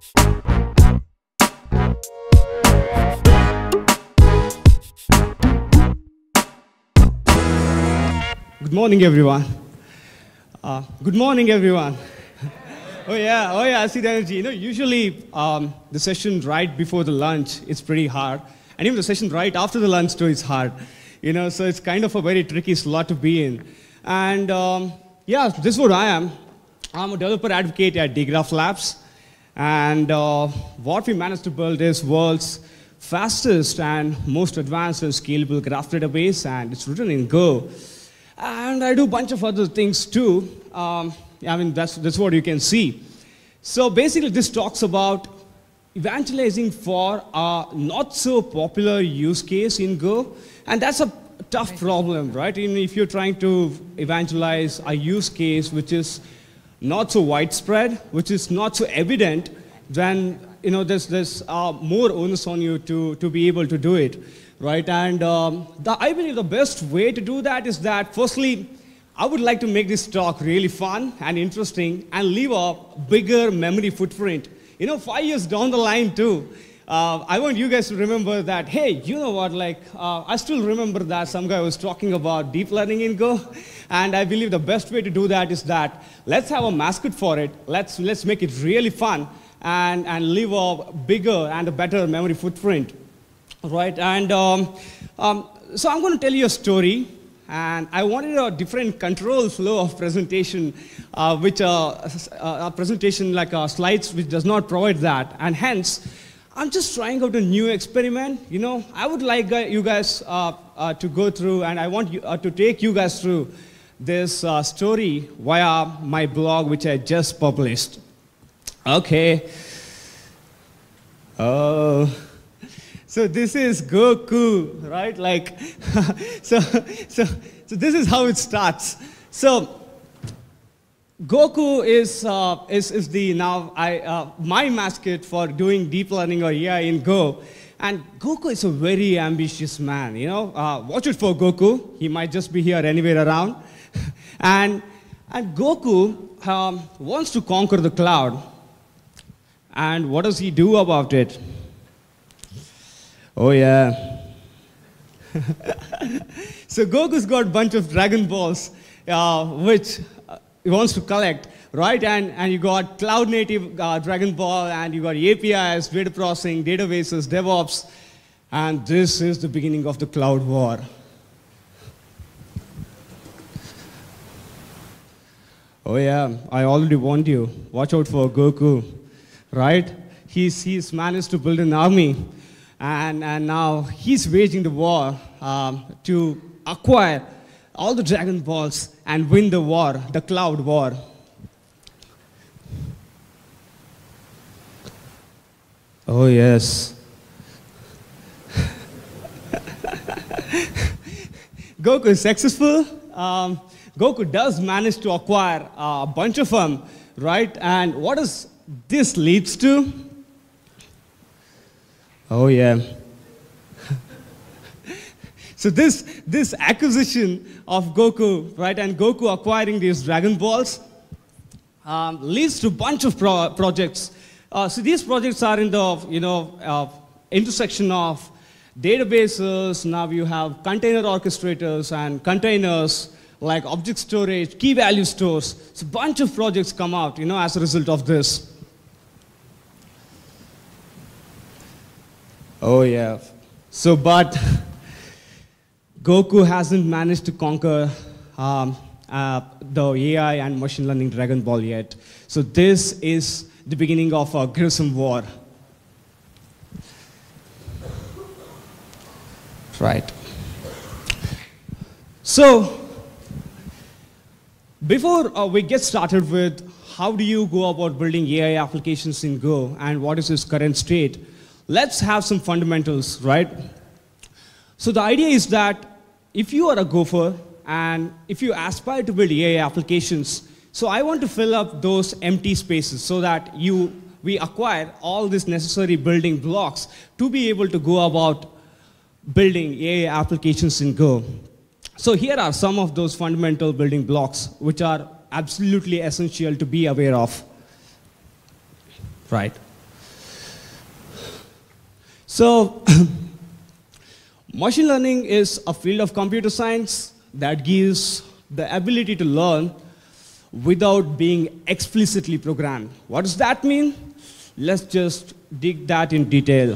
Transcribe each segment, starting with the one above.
Good morning, everyone. Good morning, everyone. Oh yeah, I see the energy. Usually the session right before the lunch is pretty hard, and even the session right after the lunch too is hard. So it's kind of a very tricky slot to be in. And yeah, this is what I am. I'm a developer advocate at Dgraph Labs, and what we managed to build is world's fastest and most advanced and scalable graph database, and it's written in Go. And I do a bunch of other things too. That's what you can see. So basically, this talks about evangelizing for a not so popular use case in Go. And that's a tough problem, right? If you're trying to evangelize a use case which is not so widespread, which is not so evident, then there's more onus on you to be able to do it. Right, and I believe the best way to do that is that, firstly, I would like to make this talk really fun and interesting and leave a bigger memory footprint. 5 years down the line too, I want you guys to remember that, hey, you know what, I still remember that some guy was talking about deep learning in Go, and I believe the best way to do that is that let's have a mascot for it, let's make it really fun and leave a bigger and a better memory footprint. Right, and so I'm going to tell you a story, and I wanted a different control flow of presentation, which a presentation like slides which does not provide that, and hence I'm just trying out a new experiment. I would like you guys to go through, and I want to take you guys through this story via my blog, which I just published. Okay. So this is Goku, right? So this is how it starts. So Goku is my mascot for doing deep learning or AI in Go. And Goku is a very ambitious man. Watch it for Goku. He might just be here anywhere around. and Goku wants to conquer the cloud. And what does he do about it? Oh yeah. So Goku's got a bunch of Dragon Balls, which he wants to collect, right? And you got cloud native Dragon Ball, and you got APIs, data processing, databases, DevOps, and this is the beginning of the cloud war. Oh yeah, I already warned you. Watch out for Goku, right? He's managed to build an army. And now he's waging the war to acquire all the Dragon Balls and win the war, the cloud war. Oh yes. Goku is successful. Goku does manage to acquire a bunch of them, right? And what does this leads to? Oh yeah. So this acquisition of Goku, right, and Goku acquiring these Dragon Balls leads to a bunch of projects. So these projects are in the intersection of databases. Now you have container orchestrators and containers like object storage, key value stores. So a bunch of projects come out, as a result of this. Oh yeah. So, but Goku hasn't managed to conquer the AI and machine learning Dragon Ball yet. So this is the beginning of a gruesome war. Right. So, before we get started with how do you go about building AI applications in Go and what is its current state, let's have some fundamentals, right? So the idea is that if you are a Gopher and if you aspire to build AI applications, so I want to fill up those empty spaces so that we acquire all these necessary building blocks to be able to go about building AI applications in Go. So here are some of those fundamental building blocks which are absolutely essential to be aware of. Right. So, machine learning is a field of computer science that gives the ability to learn without being explicitly programmed. What does that mean? Let's just dig that in detail.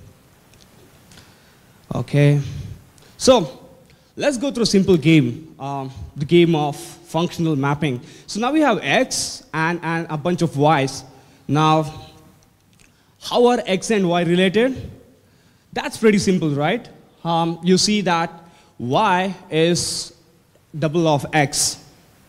Okay. So, let's go through a simple game, the game of functional mapping. So now we have x and a bunch of y's. Now, how are x and y related? That's pretty simple, right? You see that y is double of x.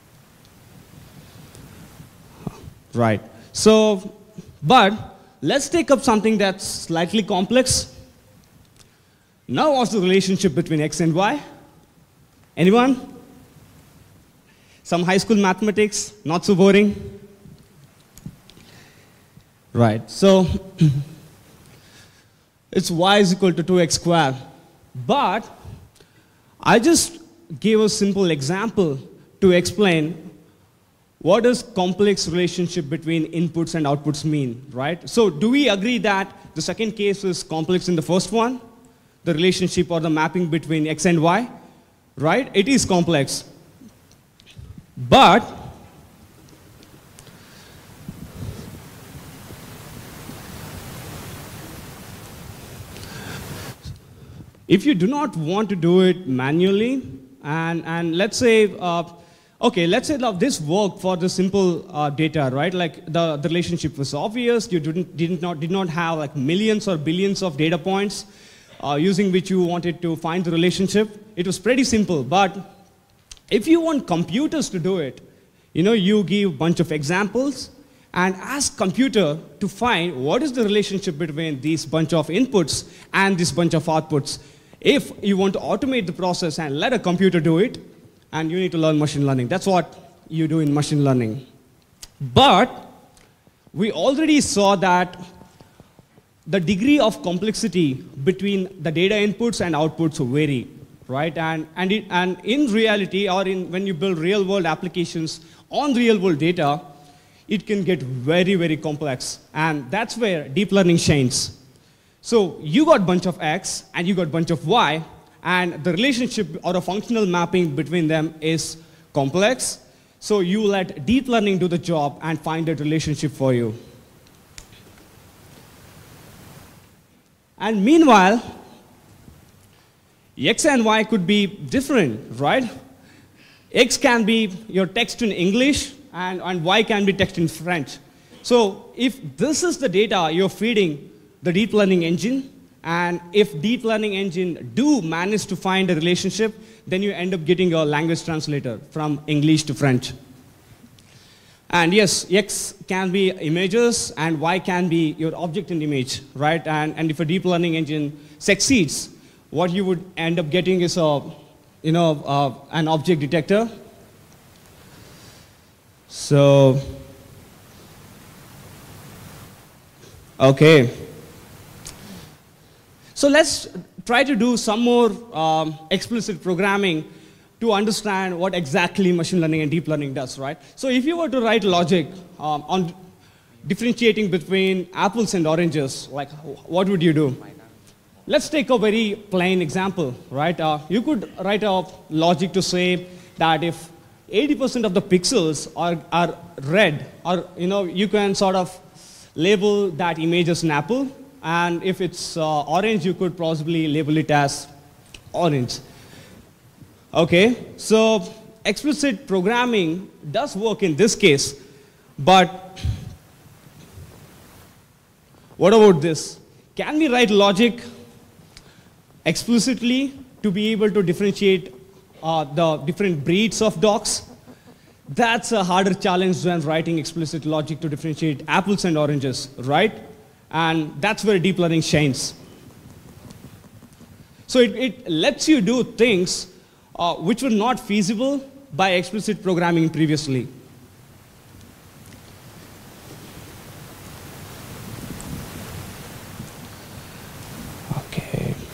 Right. So, but let's take up something that's slightly complex. Now, what's the relationship between x and y? Anyone? Some high school mathematics, not so boring? Right. So, it's y is equal to 2x squared. But I just gave a simple example to explain what does complex relationship between inputs and outputs mean, right? So do we agree that the second case is complex in the first one? The relationship or the mapping between x and y, right? It is complex. But if you do not want to do it manually, and let's say, okay, let's say that this worked for the simple data, right? Like the relationship was obvious. You did not have like millions or billions of data points using which you wanted to find the relationship. It was pretty simple. But if you want computers to do it, you give a bunch of examples and ask computer to find what is the relationship between these bunch of inputs and this bunch of outputs. If you want to automate the process and let a computer do it, and you need to learn machine learning. That's what you do in machine learning. But we already saw that the degree of complexity between the data inputs and outputs vary, right? And in reality, or when you build real-world applications on real-world data, it can get very, very complex. And that's where deep learning shines. So you got a bunch of x, and you got a bunch of y, and the relationship or a functional mapping between them is complex. So you let deep learning do the job and find that relationship for you. And meanwhile, x and y could be different, right? X can be your text in English, and y can be text in French. So if this is the data you're feeding the deep learning engine, and if deep learning engine do manage to find a relationship, then you end up getting a language translator from English to French. And yes, x can be images, and y can be your object in image, right? And if a deep learning engine succeeds, what you would end up getting is an object detector. So, okay. So let's try to do some more explicit programming to understand what exactly machine learning and deep learning does, right? So if you were to write logic on differentiating between apples and oranges, like what would you do? Let's take a very plain example, right? You could write a logic to say that if 80% of the pixels are red, or you can sort of label that image as an apple. And if it's orange, you could possibly label it as orange. Okay, so explicit programming does work in this case, but what about this? Can we write logic explicitly to be able to differentiate the different breeds of dogs? That's a harder challenge than writing explicit logic to differentiate apples and oranges, right? And that's where deep learning shines. So it lets you do things which were not feasible by explicit programming previously. Okay.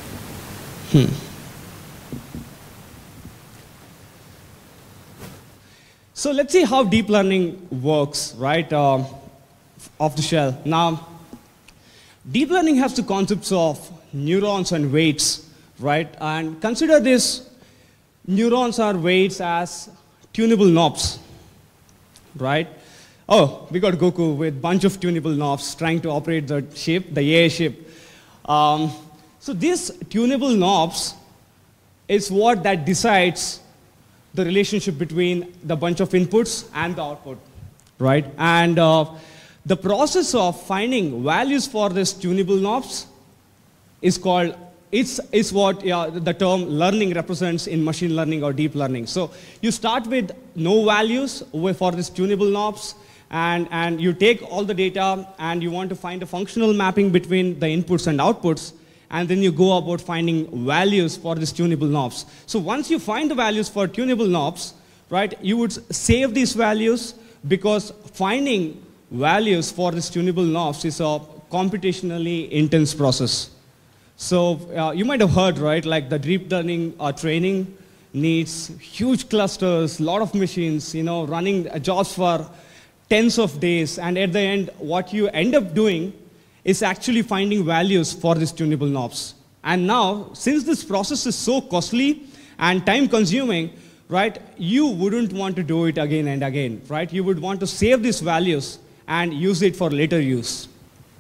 So let's see how deep learning works, right, off the shelf. Now, deep learning has the concepts of neurons and weights, right? And consider this neurons or weights as tunable knobs, right? Oh, we got Goku with bunch of tunable knobs trying to operate the ship, the AI ship. So these tunable knobs is what that decides the relationship between the bunch of inputs and the output, right? And the process of finding values for these tunable knobs is called, is what the term learning represents in machine learning or deep learning. So you start with no values for these tunable knobs, and you take all the data and you want to find a functional mapping between the inputs and outputs, and then you go about finding values for these tunable knobs. So once you find the values for tunable knobs, right, you would save these values, because finding values for these tunable knobs is a computationally intense process. So you might have heard, right, like the deep learning training needs huge clusters, lot of machines, running jobs for tens of days, and at the end, what you end up doing is actually finding values for these tunable knobs. And now, since this process is so costly and time consuming, right, you wouldn't want to do it again and again, right? You would want to save these values and use it for later use.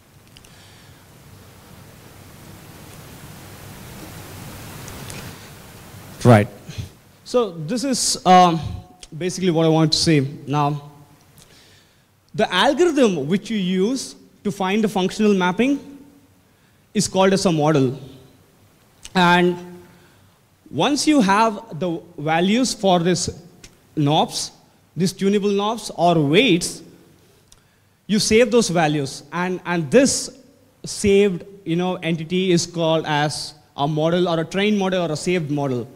Right. So this is basically what I want to say. Now, the algorithm which you use to find the functional mapping is called as a model. And once you have the values for these knobs, these tunable knobs or weights, you save those values. And this saved entity is called as a model, or a trained model, or a saved model.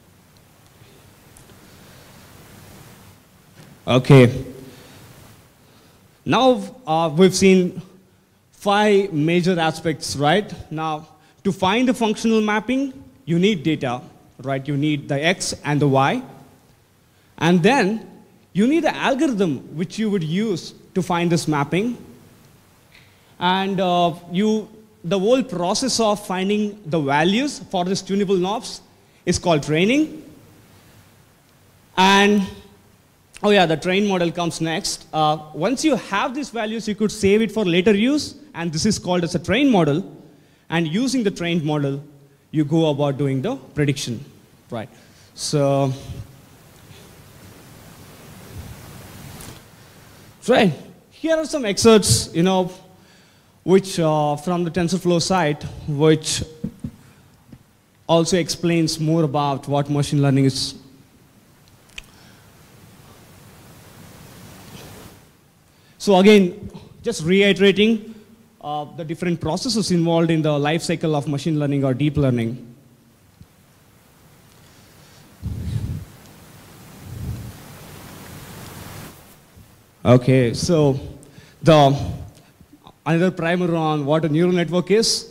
Okay. Now we've seen 5 major aspects, right? Now, to find the functional mapping, you need data, right? You need the X and the Y. And then you need the algorithm which you would use to find this mapping. And the whole process of finding the values for these tunable knobs is called training. And oh yeah, the train model comes next. Once you have these values, you could save it for later use, and this is called as a train model. And using the trained model, you go about doing the prediction, right? So, right, here are some excerpts, which from the TensorFlow site, which also explains more about what machine learning is. So again, just reiterating the different processes involved in the life cycle of machine learning or deep learning. Okay, so another primer on what a neural network is.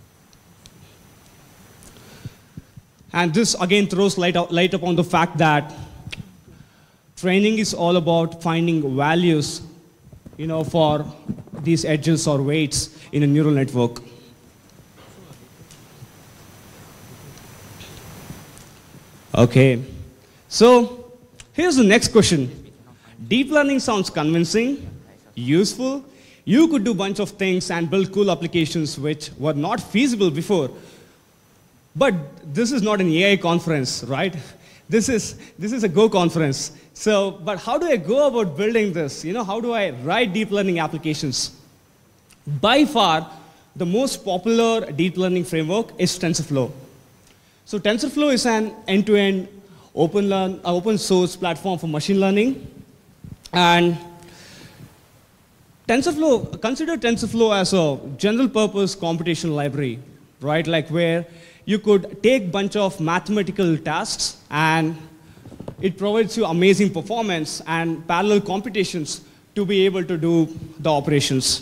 And this again throws light upon the fact that training is all about finding values for these edges or weights in a neural network. Okay, so here's the next question. Deep learning sounds convincing, useful. You could do a bunch of things and build cool applications which were not feasible before. But this is not an AI conference, right? This is a Go conference. So, but how do I go about building this? How do I write deep learning applications? By far, the most popular deep learning framework is TensorFlow. So TensorFlow is an end-to-end open source platform for machine learning. And consider TensorFlow as a general purpose computational library, right? Like where you could take a bunch of mathematical tasks and it provides you amazing performance and parallel computations to be able to do the operations.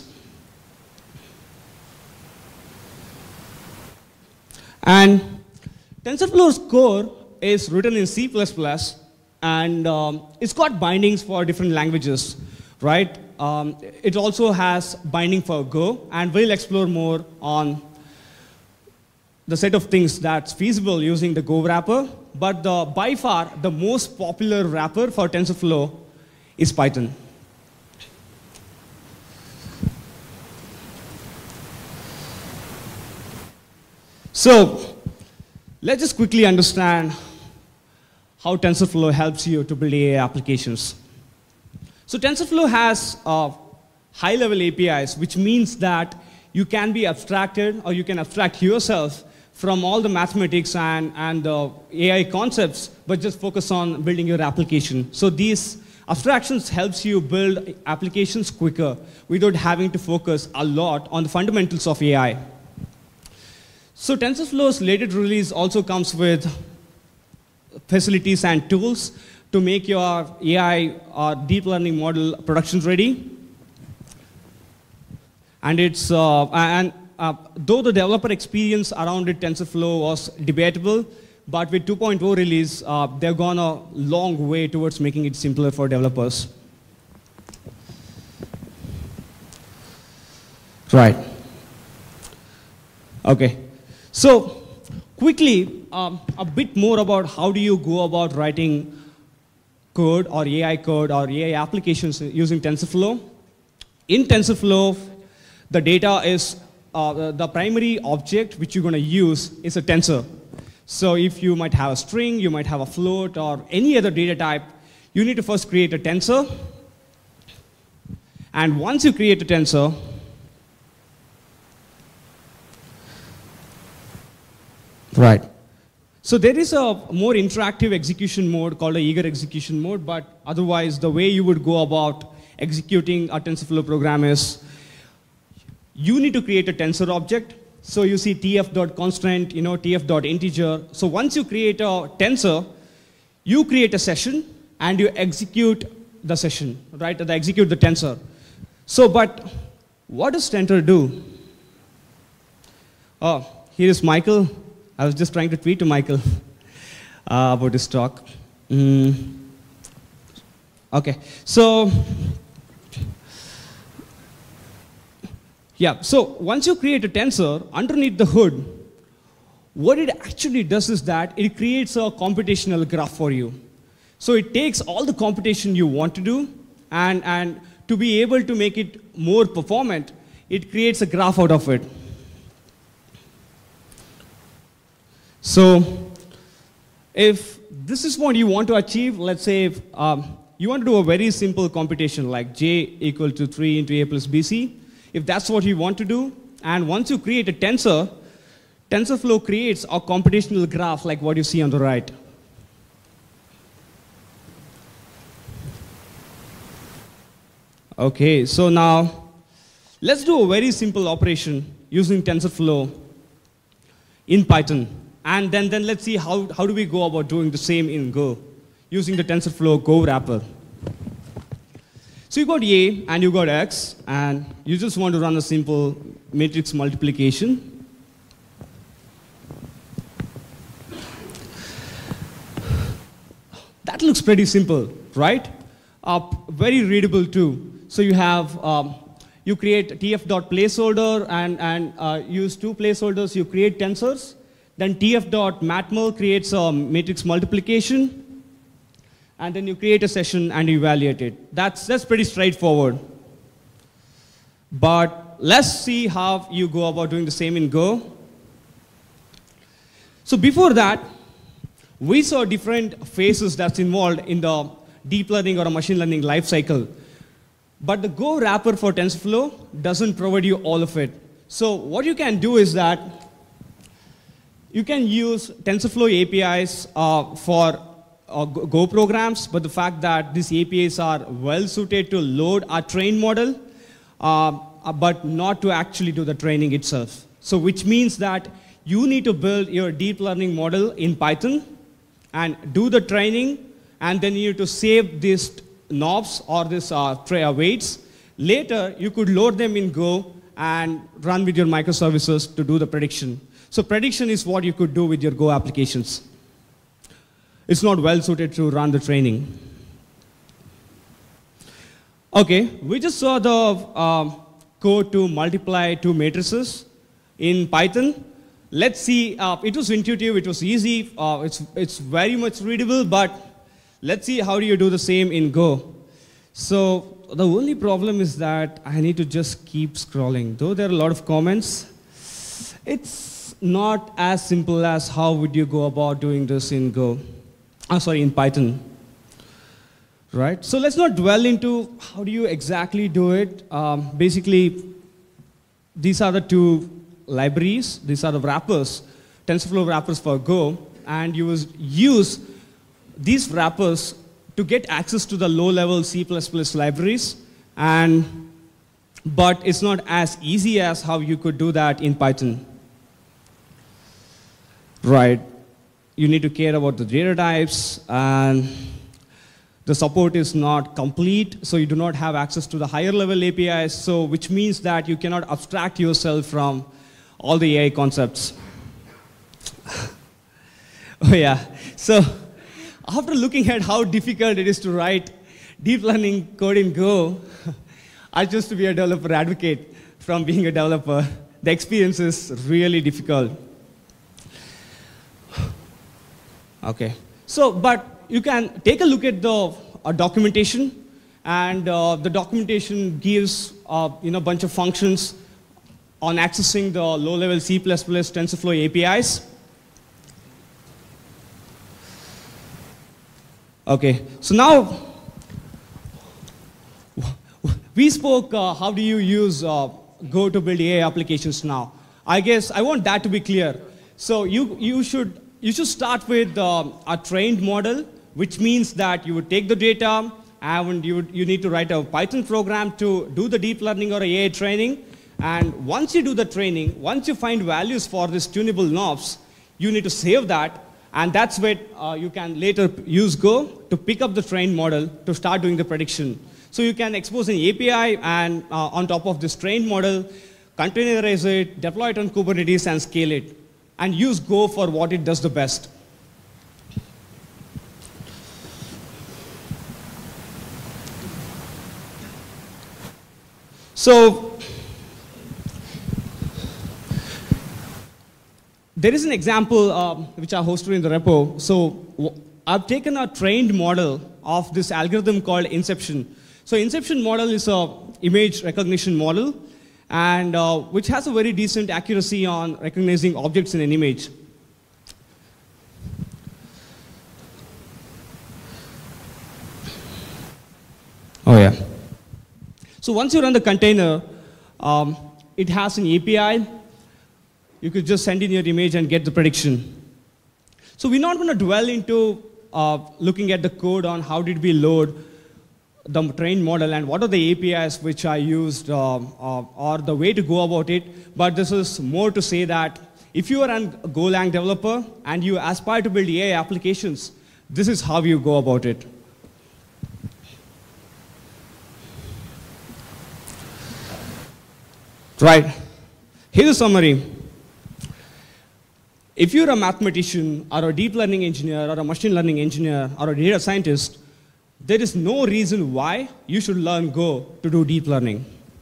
And TensorFlow's core is written in C++, and it's got bindings for different languages, right? It also has binding for Go, and we'll explore more on the set of things that's feasible using the Go wrapper, but by far the most popular wrapper for TensorFlow is Python. So let's just quickly understand how TensorFlow helps you to build AI applications. So TensorFlow has high-level APIs, which means that you can be abstracted, or you can abstract yourself from all the mathematics and the AI concepts, but just focus on building your application. So these abstractions helps you build applications quicker without having to focus a lot on the fundamentals of AI. So TensorFlow's latest release also comes with facilities and tools to make your AI or deep learning model production ready. And it's though the developer experience around it, TensorFlow was debatable, but with 2.0 release, they've gone a long way towards making it simpler for developers. Right. Okay. So quickly, a bit more about how do you go about writing code or AI applications using TensorFlow. In TensorFlow, the data is, the primary object which you're going to use is a tensor. So if you might have a string, you might have a float, or any other data type, you need to first create a tensor. And once you create a tensor, right. So there is a more interactive execution mode called a eager execution mode, but otherwise the way you would go about executing a TensorFlow program is you need to create a tensor object. So you see tf.constraint, tf.integer. So once you create a tensor, you create a session and you execute the session, right? Execute the tensor. So, but what does tensor do? Oh, here is Michael. I was just trying to tweet to Michael about his talk. Okay, so yeah, so once you create a tensor, underneath the hood, what it actually does is that it creates a computational graph for you. So it takes all the computation you want to do, and to be able to make it more performant, it creates a graph out of it. So if this is what you want to achieve, let's say if, you want to do a very simple computation like j equal to 3 into a plus bc. If that's what you want to do, and once you create a tensor, TensorFlow creates a computational graph like what you see on the right. Okay, so now let's do a very simple operation using TensorFlow in Python. And then let's see how do we go about doing the same in Go using the TensorFlow Go wrapper. So you got A and you got X, and you just want to run a simple matrix multiplication. That looks pretty simple, right? Very readable too. So you have, you create tf.placeholder and use two placeholders, you create tensors. Then tf.matmul creates a matrix multiplication. And then you create a session and you evaluate it. That's pretty straightforward. But let's see how you go about doing the same in Go. So before that, we saw different phases that's involved in the deep learning or a machine learning lifecycle. But the Go wrapper for TensorFlow doesn't provide you all of it. So what you can do is that you can use TensorFlow APIs for Go programs, but the fact that these APIs are well suited to load a trained model, but not to actually do the training itself. So which means that you need to build your deep learning model in Python and do the training, and then you need to save these knobs or these weights. Later, you could load them in Go and run with your microservices to do the prediction. So prediction is what you could do with your Go applications. It's not well suited to run the training. Okay, we just saw the code to multiply two matrices in Python. let's see, it was intuitive, it was easy, it's very much readable, but let's see how do you do the same in Go. So the only problem is that I need to just keep scrolling. Though there are a lot of comments, it's not as simple as how would you go about doing this in Go. In Python. Right? So let's not dwell into how do you exactly do it. Basically, these are the two libraries. These are the wrappers, TensorFlow wrappers for Go. And you use these wrappers to get access to the low-level C++ libraries. But it's not as easy as how you could do that in Python. Right. You need to care about the data types, and the support is not complete, so you do not have access to the higher level APIs, so which means that you cannot abstract yourself from all the AI concepts. Oh yeah, so after looking at how difficult it is to write deep learning code in Go, I choose to be a developer advocate from being a developer. The experience is really difficult. Okay, so, but you can take a look at the documentation, and the documentation gives a bunch of functions on accessing the low-level C++ TensorFlow APIs. Okay, so now we spoke how do you use Go to build AI applications now. I guess I want that to be clear. So you should start with a trained model, which means that you would take the data and you need to write a Python program to do the deep learning or AI training. And once you do the training, once you find values for these tunable knobs, you need to save that. And that's where you can later use Go to pick up the trained model to start doing the prediction. So you can expose an API and on top of this trained model, containerize it, deploy it on Kubernetes, and scale it. And use Go for what it does the best. So there is an example which I hosted in the repo. So I've taken a trained model of this algorithm called Inception. So Inception model is an image recognition model, and which has a very decent accuracy on recognizing objects in an image. Oh yeah. So once you run the container, it has an API. You could just send in your image and get the prediction. So we're not going to dwell into looking at the code on how did we load the trained model and what are the APIs which I used or the way to go about it. But this is more to say that if you are a Golang developer and you aspire to build AI applications, this is how you go about it. Right. Here's a summary. If you're a mathematician or a deep learning engineer or a machine learning engineer or a data scientist, there is no reason why you should learn Go to do deep learning.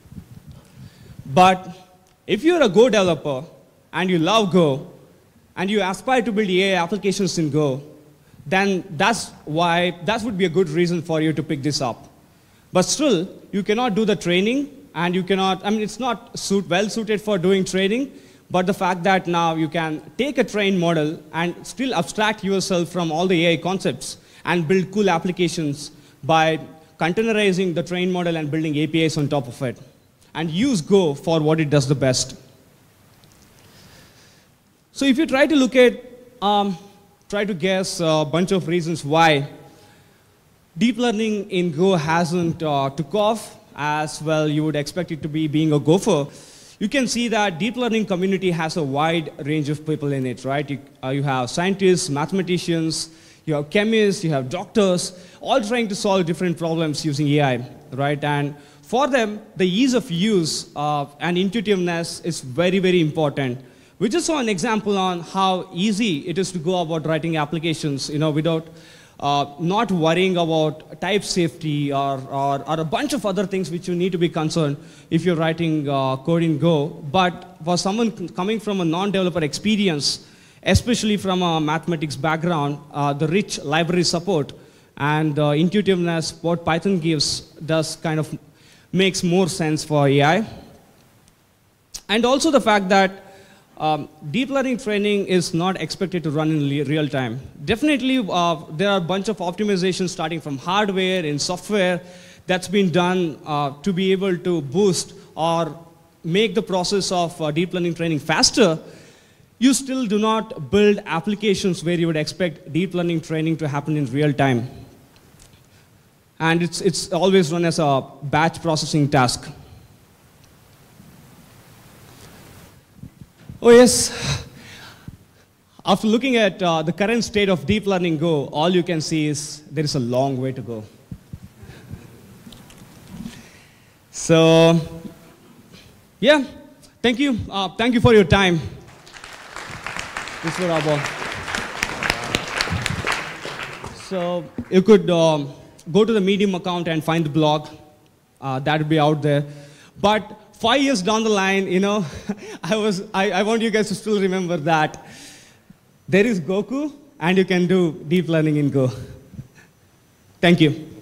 But if you're a Go developer and you love Go and you aspire to build AI applications in Go, then that would be a good reason for you to pick this up. But still, you cannot do the training, and you cannot, it's not well suited for doing training, but the fact that now you can take a trained model and still abstract yourself from all the AI concepts and build cool applications by containerizing the trained model and building APIs on top of it. And use Go for what it does the best. So if you try to look at, try to guess a bunch of reasons why deep learning in Go hasn't took off as well you would expect it to be being a Gopher, you can see that deep learning community has a wide range of people in it, right? You have scientists, mathematicians, you have chemists, you have doctors, all trying to solve different problems using AI, right? And for them, the ease of use and intuitiveness is very, very important. We just saw an example on how easy it is to go about writing applications, without not worrying about type safety or a bunch of other things which you need to be concerned if you're writing code in Go. But for someone coming from a non-developer experience, especially from a mathematics background, the rich library support and intuitiveness what Python gives does kind of makes more sense for AI. And also the fact that deep learning training is not expected to run in real time. Definitely, there are a bunch of optimizations starting from hardware and software that's been done to be able to boost or make the process of deep learning training faster. You still do not build applications where you would expect deep learning training to happen in real time. And it's always run as a batch processing task. Oh yes, after looking at the current state of deep learning Go, all you can see is there is a long way to go. So, yeah, thank you. Thank you for your time. This was our So you could go to the Medium account and find the blog. That would be out there. But 5 years down the line, you know, I want you guys to still remember that there is Goku, and you can do deep learning in Go. Thank you.